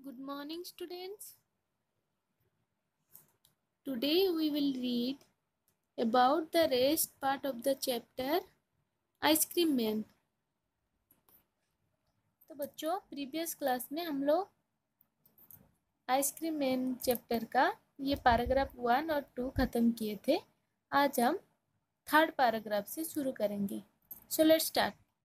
Good morning, students. Today we will read about the rest part of the chapter Ice Cream Man. तो बच्चों, previous class में हम लोग ice cream man chapter का ये paragraph 1 और 2 ख़त्म किए थे। आज हम थर्ड पैराग्राफ से शुरू करेंगे। So let's start.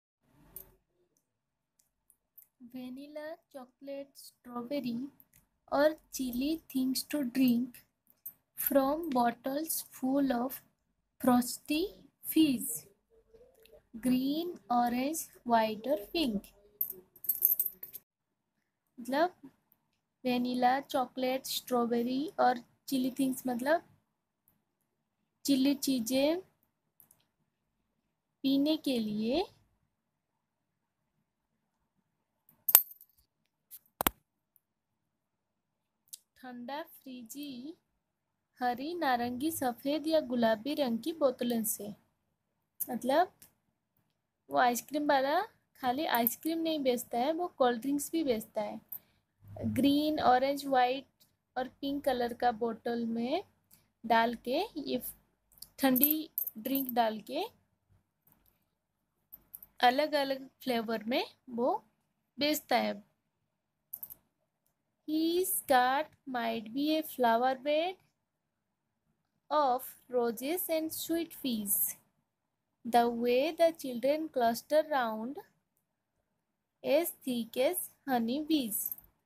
Vanilla, chocolate, strawberry और chilly things to drink from bottles full of frosty fizz, green, orange, white और pink। मतलब वेनिला, चॉकलेट, स्ट्रॉबेरी और चिली थिंग्स मतलब चिली चीज़ें पीने के लिए ठंडा फ्रिजी हरी, नारंगी, सफ़ेद या गुलाबी रंग की बोतलों से। मतलब वो आइसक्रीम वाला खाली आइसक्रीम नहीं बेचता है, वो कोल्ड ड्रिंक्स भी बेचता है। ग्रीन, ऑरेंज, वाइट और पिंक कलर का बोतल में डाल के ये ठंडी ड्रिंक डाल के अलग अलग फ्लेवर में वो बेचता है। His cart might be a flower bed of roses and sweet peas. The way the children cluster round as thick as honey bees.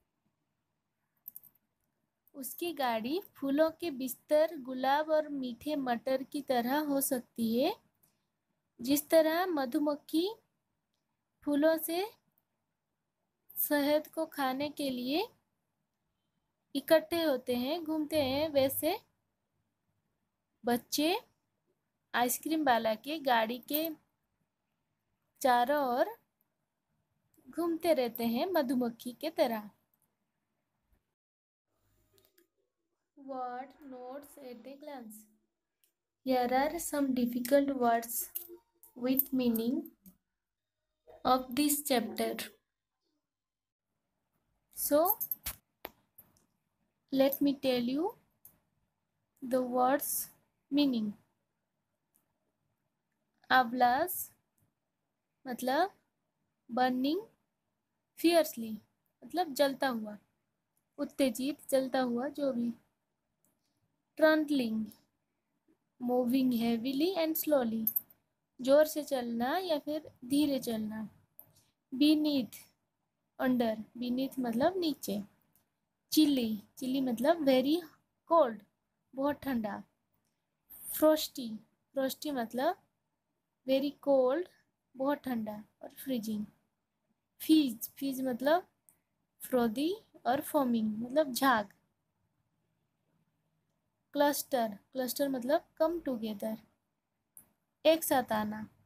उसकी गाड़ी फूलों के बिस्तर, गुलाब और मीठे मटर की तरह हो सकती है। जिस तरह मधुमक्खी फूलों से शहद को खाने के लिए इकट्ठे होते हैं, घूमते हैं, वैसे बच्चे आइसक्रीम वाला के गाड़ी के चारों ओर घूमते रहते हैं मधुमक्खी के तरह। Word notes at a glance. Here are some difficult words with meaning of this chapter. So, let me tell you the words meaning. Avlas मतलब burning fiercely मतलब जलता हुआ, उत्तेजित, जलता हुआ, जो भी। Trundling moving heavily and slowly जोर से चलना या फिर धीरे चलना। बीनीथ अंडर, बीनीथ मतलब नीचे। चिली, चिली मतलब वेरी कोल्ड बहुत ठंडा। फ्रोस्टी, फ्रोस्टी मतलब वेरी कोल्ड बहुत ठंडा और फ्रीजिंग। फीज, फीज मतलब फ्रोदी और फोमिंग मतलब झाग। क्लस्टर, क्लस्टर मतलब कम टुगेदर, एक साथ आना।